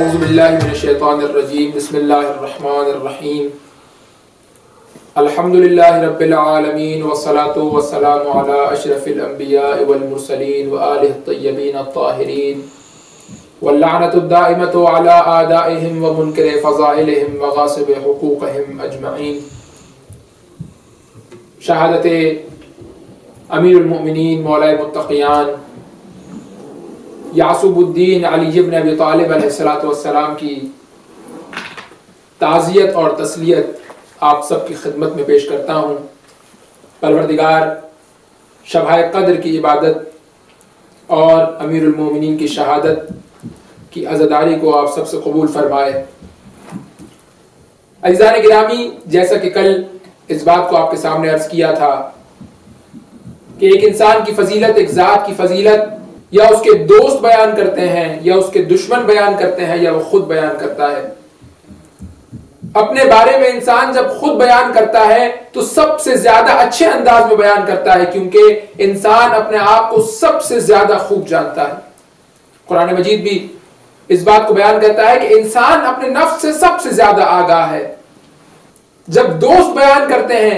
औज़ु बिल्लाहि मिनश्शैतानिर्रजीम बिस्मिल्लाहिर्रहमानिर्रहीम अल्हम्दुलिल्लाहि रब्बिल आलमीन वस्सलातु वस्सलामु अला अशरफिल अंबिया वल मुरसलीन व आलिहि तय्यबीन अत्ताहिरीन वल्लअनतु दाइमतु अला आदाइहिम व मुनकिरि फ़ज़ाइलिहिम व गासिबि हुकूक़िहिम अजमईन। शहादते अमीरुल मोमिनीन मौलाए मुत्तक़ियान यासूबुद्दीन अली इब्न अबी तालिब अलैहिस्सलातु वस्सलाम की ताज़ियत और तस्लियत आप सबकी खिदमत में पेश करता हूँ। परवरदिगार शब-ए क़द्र की इबादत और अमीरुल मोमिनीन की शहादत की अज़ादारी को आप सबसे कबूल फरमाए। अज़ीज़ान गिरामी, जैसा कि कल इस बात को आपके सामने अर्ज किया था कि एक इंसान की फजीलत, एक ज़ात की फजीलत या उसके दोस्त बयान करते हैं या उसके दुश्मन बयान करते हैं या वो खुद बयान करता है। अपने बारे में इंसान जब खुद बयान करता है तो सबसे ज्यादा अच्छे अंदाज में बयान करता है, क्योंकि इंसान अपने आप को सबसे ज्यादा खूब जानता है। कुरान मजीद भी इस बात को बयान करता है कि इंसान अपने नफ्स से सबसे ज्यादा आगाह है। जब दोस्त बयान करते हैं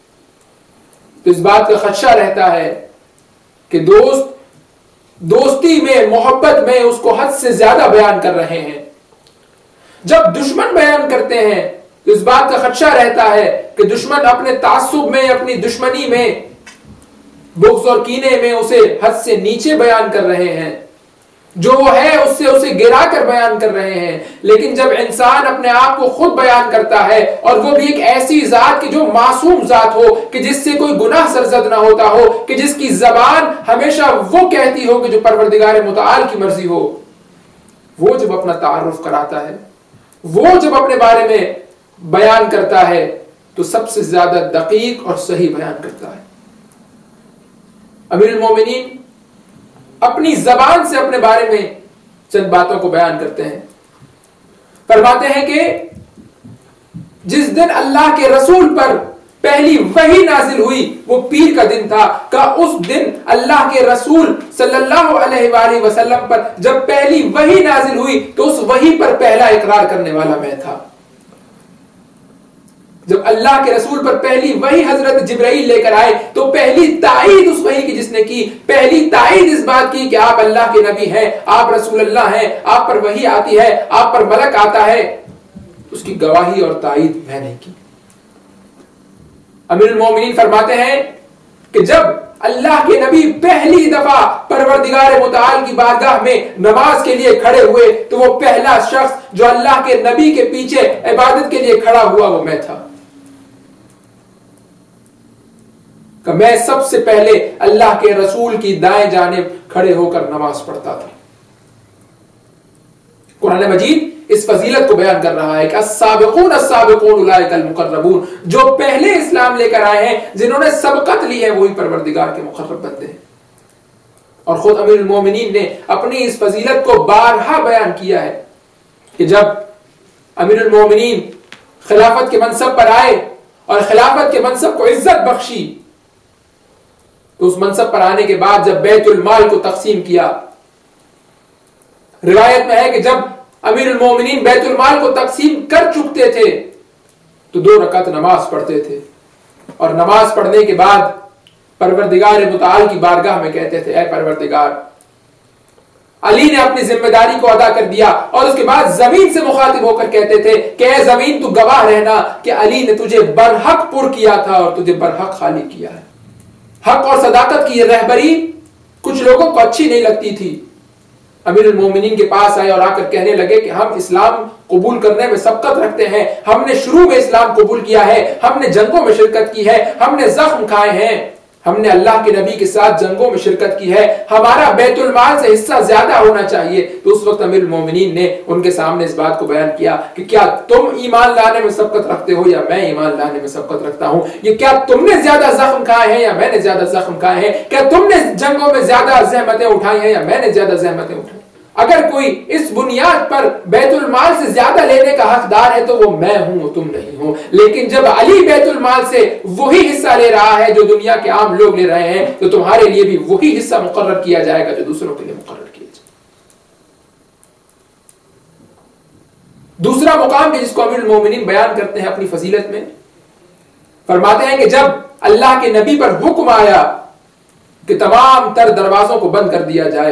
तो इस बात का खदशा रहता है कि दोस्त दोस्ती में, मोहब्बत में उसको हद से ज्यादा बयान कर रहे हैं। जब दुश्मन बयान करते हैं तो इस बात का खदशा रहता है कि दुश्मन अपने तासुब में, अपनी दुश्मनी में, बुग़्ज़ और कीने में उसे हद से नीचे बयान कर रहे हैं, जो वो है उससे उसे गिरा कर बयान कर रहे हैं। लेकिन जब इंसान अपने आप को खुद बयान करता है और वो भी एक ऐसी जात की जो मासूम जात हो, कि जिससे कोई गुनाह सरजद ना होता हो, कि जिसकी जबान हमेशा वो कहती हो कि जो परवरदिगार मुताल की मर्जी हो, वो जब अपना तारुफ कराता है, वो जब अपने बारे में बयान करता है तो सबसे ज्यादा दकीक और सही बयान करता है। अमीरुल मोमिनीन अपनी जबान से अपने बारे में चंद बातों को बयान करते हैं। फरमाते हैं कि जिस दिन अल्लाह के रसूल पर पहली वही नाजिल हुई वो पीर का दिन था, का उस दिन अल्लाह के रसूल सल्लल्लाहु अलैहि वसल्लम पर जब पहली वही नाजिल हुई तो उस वही पर पहला इकरार करने वाला मैं था। जब अल्लाह के रसूल पर पहली वही हजरत जिब्राइल लेकर आए तो पहली ताईद उस वही की जिसने की, पहली ताईद इस बात की कि आप अल्लाह के नबी हैं, आप रसूल अल्लाह हैं, आप पर वही आती है, आप पर मलक आता है, उसकी गवाही और ताईद मैंने की। अमीरुल मोमिनीन फरमाते हैं कि जब अल्लाह के नबी पहली दफा परवरदिगार मुताल की बारगाह में नमाज के लिए खड़े हुए तो वो पहला शख्स जो अल्लाह के नबी के पीछे इबादत के लिए खड़ा हुआ वो मैं था। कि मैं सबसे पहले अल्लाह के रसूल की दाएं जानिब खड़े होकर नमाज पढ़ता था। कुरान मजीद इस फजीलत को बयान कर रहा है कि अस्साबिकून अस्साबिकून उलाइकल मुकर्रबून, जो पहले इस्लाम लेकर आए हैं, जिन्होंने सबकत ली है, वही परवरदिगार के मुकर्रब बंदे हैं। और खुद अमीरुल मोमिनीन ने अपनी इस फजीलत को बारहा बयान किया है कि जब अमीरुल मोमिनीन खिलाफत के मनसब पर आए और खिलाफत के मनसब को इज्जत बख्शी तो उस मनसब पर आने के बाद जब बैतुल माल को तकसीम किया, रिवायत में है कि जब अमीरुल मोमिनीन बैतुल माल को तकसीम कर चुकते थे तो 2 रकात नमाज पढ़ते थे और नमाज पढ़ने के बाद परवरदिगार मुताल की बारगाह में कहते थे, ऐ परवरदिगार, अली ने अपनी जिम्मेदारी को अदा कर दिया। और उसके बाद जमीन से मुखातिब होकर कहते थे कि ऐ जमीन, तू गवाह रहना कि अली ने तुझे बरहक पुर किया था और तुझे बरहक खाली किया है। हक और सदाकत की यह रहबरी कुछ लोगों को अच्छी नहीं लगती थी। अमीरुल मोमिनीन के पास आए और आकर कहने लगे कि हम इस्लाम कबूल करने में सबकत रखते हैं, हमने शुरू में इस्लाम कबूल किया है, हमने जंगों में शिरकत की है, हमने जख्म खाए हैं, हमने अल्लाह के नबी के साथ जंगों में शिरकत की है, हमारा बैतुल माल से हिस्सा ज्यादा होना चाहिए। तो उस वक्त अमीरुल मोमिनीन ने उनके सामने इस बात को बयान किया कि क्या तुम ईमान लाने में सबकत रखते हो या मैं ईमान लाने में सबकत रखता हूं? ये क्या तुमने ज्यादा जख्म खाए हैं या मैंने ज्यादा जख्म खाए हैं? क्या तुमने जंगों में ज्यादा जहमतें उठाई हैं या मैंने ज्यादा जहमतें उठाई? अगर कोई इस बुनियाद पर बैतुल माल से ज्यादा लेने का हकदार है तो वो मैं हूं, तुम नहीं हो। लेकिन जब अली बैतुल माल से वही हिस्सा ले रहा है जो दुनिया के आम लोग ले रहे हैं तो तुम्हारे लिए भी वही हिस्सा मुकर्रर किया जाएगा जो दूसरों के लिए मुकर्रर किया जाए। दूसरा मुकाम के जिसको अमीरुल मोमिनीन बयान करते हैं अपनी फजीलत में, फरमाते हैं कि जब अल्लाह के नबी पर हुक्म आया कि तमाम तर दरवाजों को बंद कर दिया जाए,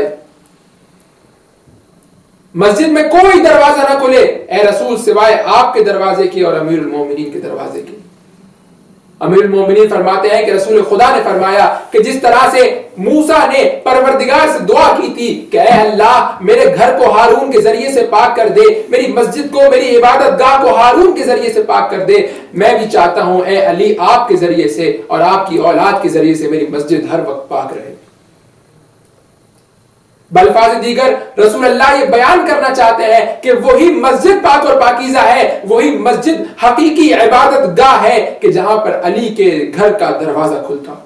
मस्जिद में कोई दरवाजा ना खुले ए रसूल सिवाय आपके दरवाजे के और अमीरुल मोमिनीन के दरवाजे के। अमीरुल मोमिनीन फरमाते हैं कि रसूल खुदा ने फरमाया कि जिस तरह से मूसा ने परवरदिगार से दुआ की थी कि ऐ अल्लाह मेरे घर को हारून के जरिए से पाक कर दे, मेरी मस्जिद को, मेरी इबादत गाह को हारून के जरिए से पाक कर दे, मैं भी चाहता हूं ए अली आपके जरिए से और आपकी औलाद के जरिए से मेरी मस्जिद हर वक्त पाक रहे। बल्फाज दीगर रसूल अल्लाह ये बयान करना चाहते हैं कि वही मस्जिद पाक और पाकीज़ा है, वही मस्जिद हकीकी इबादत गाह है कि जहां पर अली के घर का दरवाजा खुलता।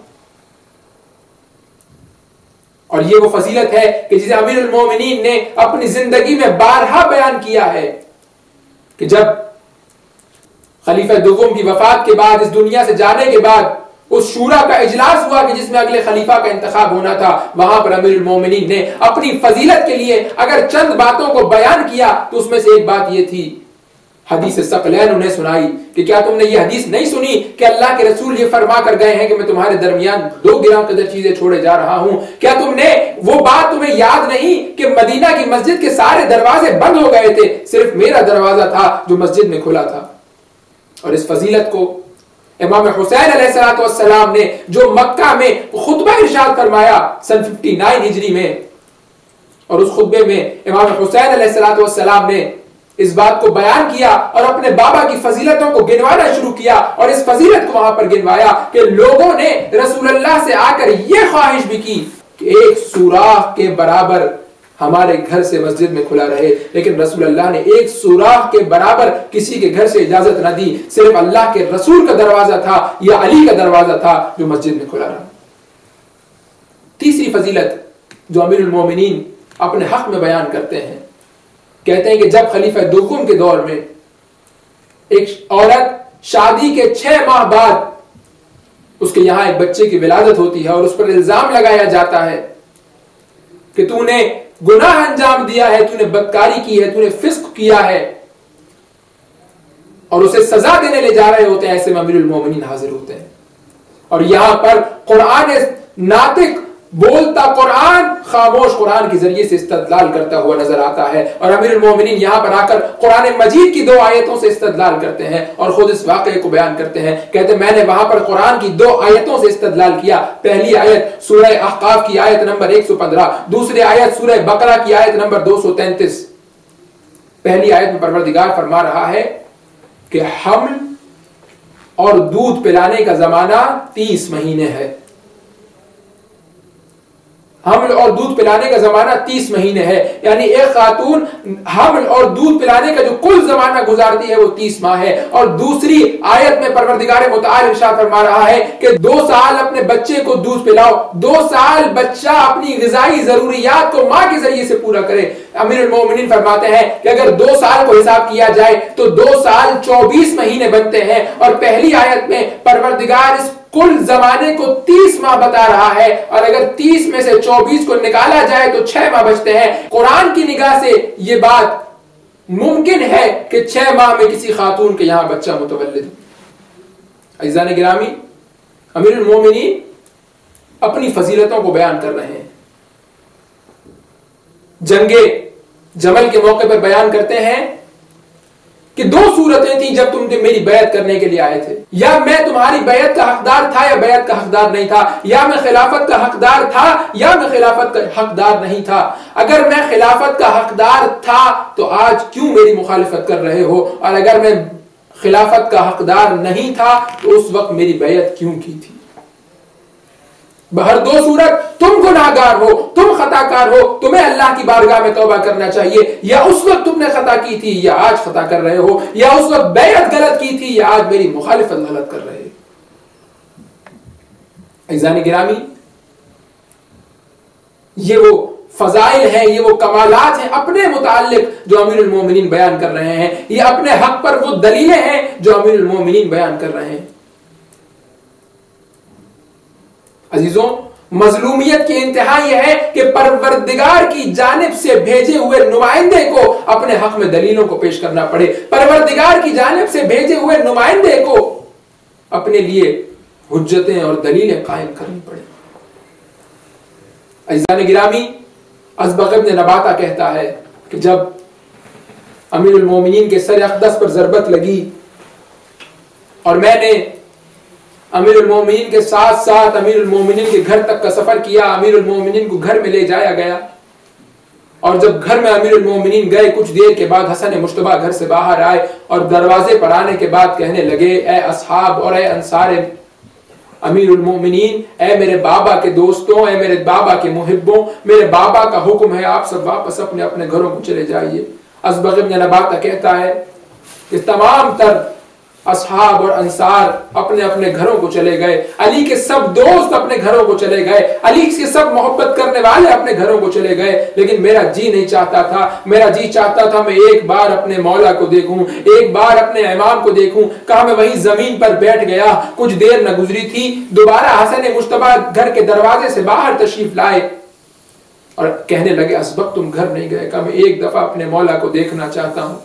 और ये वो फजीलत है कि जिसे अमीरुल मोमिनीन ने अपनी जिंदगी में बारहा बयान किया है कि जब खलीफा दुगुम की वफात के बाद, इस दुनिया से जाने के बाद, उस शूरा का इजलास हुआ कि जिसमें अगले खलीफा का इंतखाब होना था, वहां पर अमीरुल मोमिनीन ने अपनी फजीलत के लिए अगर चंद बातों को बयान किया तो उसमें से एक बात यह थी, हदीस सकलैन उन्हें सुनाई कि क्या तुमने ये हदीस नहीं सुनी कि अल्लाह के रसूल ये फरमा कर गए हैं कि मैं तुम्हारे दरमियान 2 गिरां कदर चीजें छोड़े जा रहा हूं। क्या तुमने वो बात तुम्हें याद नहीं कि मदीना की मस्जिद के सारे दरवाजे बंद हो गए थे, सिर्फ मेरा दरवाजा था जो मस्जिद में खुला था। और इस फजीलत को इमाम हुसैन अलैहिस्सलाम ने जो मक्का में खुतबा इरशाद फरमाया सन 59 हिजरी में, और उस खुतबे में इमाम हुसैन अलैहिस्सलाम ने इस बात को बयान किया और अपने बाबा की फजीलतों को गिनवाना शुरू किया और इस फजीलत को वहां पर गिनवाया कि लोगों ने रसूलुल्लाह से आकर यह ख्वाहिश भी की कि एक सुराख के बराबर हमारे घर से मस्जिद में खुला रहे, लेकिन रसूलुल्लाह ने एक सुराख के बराबर किसी के घर से इजाजत न दी, सिर्फ अल्लाह के रसूल का दरवाजा था या अली का दरवाजा था जो मस्जिद में खुला रहा। तीसरी फजीलत जो अमीरुल मोमिनीन अपने हक में बयान करते हैं, कहते हैं कि जब खलीफा दुगुम के दौर में एक औरत शादी के 6 माह बाद उसके यहां एक बच्चे की विलादत होती है और उस पर इल्जाम लगाया जाता है कि तूने गुनाह अंजाम दिया है, तूने बदकारी की है, तूने फिस्क किया है, और उसे सजा देने ले जा रहे होते हैं, ऐसे में अमीरुल मोमिनीन हाजिर होते हैं। और यहां पर कुरान नातिक बोलता कुरान खामोश कुरान के जरिए से इस्तदलाल करता हुआ नजर आता है, और अमीरुल मोमिनीन यहां पर आकर कुरान मजीद की 2 आयतों से इस्तदलाल करते हैं और खुद इस वाकये को बयान करते हैं। कहते मैंने वहां पर कुरान की 2 आयतों से इस्तदलाल किया। पहली आयत सूरह अहकाफ की आयत नंबर 115, दूसरी आयत सूरह बकरा की आयत नंबर 233। पहली आयत में परवरदिगार फरमा रहा है कि हमल और दूध पिलाने का जमाना 30 महीने है। हमल और दूध पिलाने का जमाना 30 महीने है, यानी एक खातून हमल और दूध पिलाने का जो कुल जमाना गुजारती है वो 30 माह है। और दूसरी आयत में परवरदिगार मुतआल इरशाद फरमा रहा है कि 2 साल अपने बच्चे को दूध पिलाओ, 2 साल बच्चा अपनी ग़िज़ाई जरूरियात को मां के जरिए से पूरा करे। अमीरुल मोमिनीन फरमाते हैं कि अगर 2 साल को हिसाब किया जाए तो 2 साल 24 महीने बनते हैं, और पहली आयत में परवरदिगार इस कुल जमाने को 30 माह बता रहा है, और अगर 30 में से 24 को निकाला जाए तो 6 माह बचते हैं। कुरान की निगाह से यह बात मुमकिन है कि 6 माह में किसी खातून के यहां बच्चा मुतवल्लिद। अज़ीज़ान गिरामी, अमीरुल मोमिनीन अपनी फजीलतों को बयान कर रहे हैं। जंगे जमल के मौके पर बयान करते हैं कि 2 सूरतें थी जब तुम मेरी बैत करने के लिए आए थे, या मैं तुम्हारी बैत का हकदार था या बैत का हकदार नहीं था, या मैं खिलाफत का हकदार था या मैं खिलाफत का हकदार नहीं था। अगर मैं खिलाफत का हकदार था तो आज क्यों मेरी मुखालिफत कर रहे हो, और अगर मैं खिलाफत का हकदार नहीं था तो उस वक्त मेरी बैत क्यों की थी। बहर 2 सूरत, तुम गुनाहगार हो, तुम खताकार हो, तुम्हें अल्लाह की बारगाह में तौबा करना चाहिए, या उस वक्त तुमने खता की थी या आज खता कर रहे हो, या उस वक्त बैत गलत की थी या आज मेरी मुखालिफत गलत कर रहे हो। अज़ीज़ान गिरामी, ये वो फजाइल हैं, ये वो कमालात हैं अपने मुताल्लिक जो अमीरुल मोमिनीन बयान कर रहे हैं, ये अपने हक पर वो दलीलें हैं जो अमीरुल मोमिनीन बयान कर रहे हैं। अजीजों, मजलूमियत की इंतहा यह है कि परवरदिगार की जानिब से भेजे हुए नुमाइंदे को अपने हक में दलीलों को पेश करना पड़े, परवरदिगार की जानिब से भेजे हुए नुमाइंदे को अपने लिए हुज्जतें और दलीलें कायम करनी पड़े। अज़ीज़ान गिरामी, असबग़ इब्न नबाता कहता है कि जब अमीरुल मोमिनीन के सर अक़दस पर ज़रबत लगी और मैंने अमीरुल मोमिनीन के साथ साथ अमीरुल मोमिनीन के घर तक का सफर किया, अमीरुल मोमिनीन को घर में ले जाया गया और जब घर में अमीरुल मोमिनीन गए, कुछ देर के बाद हसन मुश्तबा घर से बाहर आए और दरवाजे पर आने के बाद कहने लगे, ए असहाब और ए अंसार अमीरुल मोमिनीन, ए मेरे बाबा के दोस्तों, ए मेरे बाबा के मुहिब्बों, मेरे बाबा का हुक्म है आप सब वापस अपने अपने घरों को चले जाइए। असबग़ इब्न नबाता कहता है कि तमाम तर असहाब और अंसार अपने अपने घरों को चले गए, अली के सब दोस्त अपने घरों को चले गए, अली के सब मोहब्बत करने वाले अपने घरों को चले गए, लेकिन मेरा जी नहीं चाहता था, मेरा जी चाहता था मैं एक बार अपने मौला को देखूं, एक बार अपने इमाम को देखूं। कहा मैं वहीं जमीन पर बैठ गया, कुछ देर न गुजरी थी, दोबारा हसन मुश्तबा घर के दरवाजे से बाहर तशरीफ लाए और कहने लगे, असबक तुम घर नहीं गए? कहा मैं एक दफा अपने मौला को देखना चाहता हूं।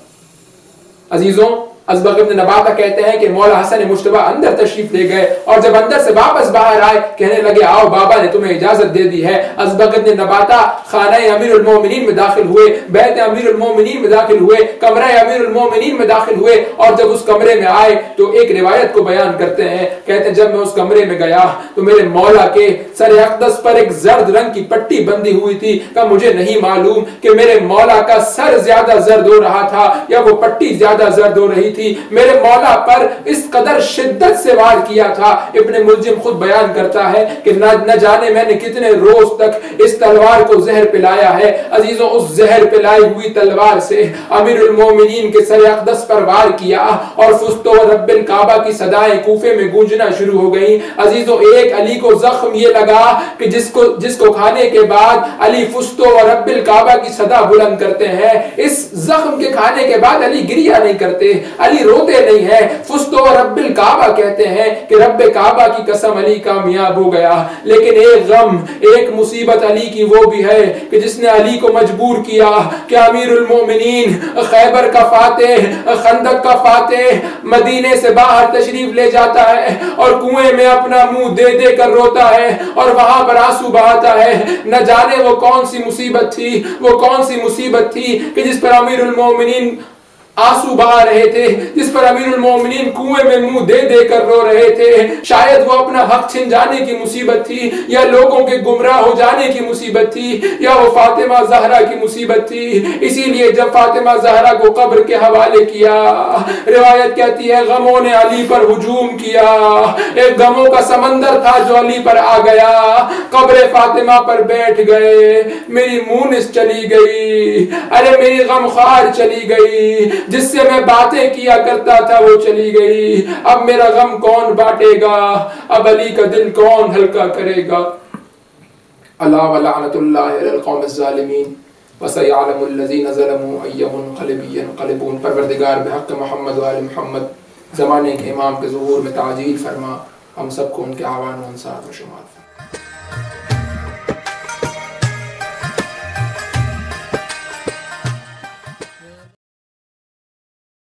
अजीजों, असबग़ इब्न नबाता कहते हैं कि मौला हसन मुश्तबा अंदर तशरीफ ले गए और जब अंदर से वापस बाहर आए कहने लगे, आओ बाबा ने तुम्हें इजाजत दे दी है। असबग़ इब्न नबाता खाना अमीरुल मोमिनीन में दाखिल हुए, बैत अमीरुल मोमिनीन में दाखिल हुए, कमरा अमीरुल मोमिनीन में दाखिल हुए और जब उस कमरे में आए तो एक रिवायत को बयान करते हैं, कहते हैं जब मैं उस कमरे में गया तो मेरे मौला के सर अक़दस पर एक जर्द रंग की पट्टी बंधी हुई थी। का मुझे नहीं मालूम कि मेरे मौला का सर ज्यादा जर्द हो रहा था या वो पट्टी ज्यादा जर्द हो रही थी। मेरे मौला पर इस कदर शिद्दत से वार किया था। इब्ने मुल्जिम खुद बयान करता है कि न जाने मैंने कितने रोज तक इस तलवार को जहर पिलाया है। अजीजों, उस जहर पिलाई हुई तलवार से अमीरुल मोमिनीन के सर अक़दस पर वार किया और फुस्तो रब्बिल काबा की सदाएं कूफे में गूंजना शुरू हो गई। अजीजों, एक अली को जख्म ये लगा कि जिसको खाने के बाद अली फुस्तो और रब्बिल काबा की सदा बुलंद करते हैं, इस जख्म के खाने के बाद अली गिरिया नहीं करते, अली रोते नहीं है, फुस्तो और रब्बिल काबा कहते हैं कि रब्बे काबा की कसम अली कामयाब हो गया। लेकिन एक गम, एक मुसीबत अली की वो भी है कि जिसने अली को मजबूर किया कि अमीरुल मोमिनीन खैबर का फातेह, खंदक का फातेह मदीने से बाहर तशरीफ ले जाता है और कुएं में अपना मुंह दे दे कर रोता है और वहां पर आंसू बहाता है। न जाने वो कौन सी मुसीबत थी, वो कौन सी मुसीबत थी कि जिस पर अमीरुल मोमिनीन आंसू बहा रहे थे, जिस पर अमीरुल मोमिनीन कुएं में मुंह दे दे कर रो रहे थे। शायद वो अपना हक छिन जाने की मुसीबत थी या लोगों के गुमराह हो जाने की मुसीबत थी या वो फातिमा ज़हरा की मुसीबत थी। इसीलिए जब फातिमा ज़हरा को कब्र के हवाले किया, रिवायत कहती है गमों ने अली पर हुजूम किया, एक गमों का समंदर था जो अली पर आ गया, कब्र फातिमा पर बैठ गए, मेरी मुनिस चली गई, अरे मेरी गमखार चली गई, जिससे मैं बातें किया करता था वो चली गई, अब मेरा गम कौन बांटेगा, अब अली का दिल कौन हल्का करेगा। अला व लअनतुल्लाहि अलल कौमिज़ ज़ालिमीन व सयअलमुल लज़ीना ज़लमू अय्युमुनक़लिबिन यनक़लिबून। परवरदिगार बिहक़्क़ मुहम्मद व आले मुहम्मद ज़माने के इमाम के ज़ुहूर में ताजील फरमा, हम सबको उनके आवान व अंसार में शुमार फरमा।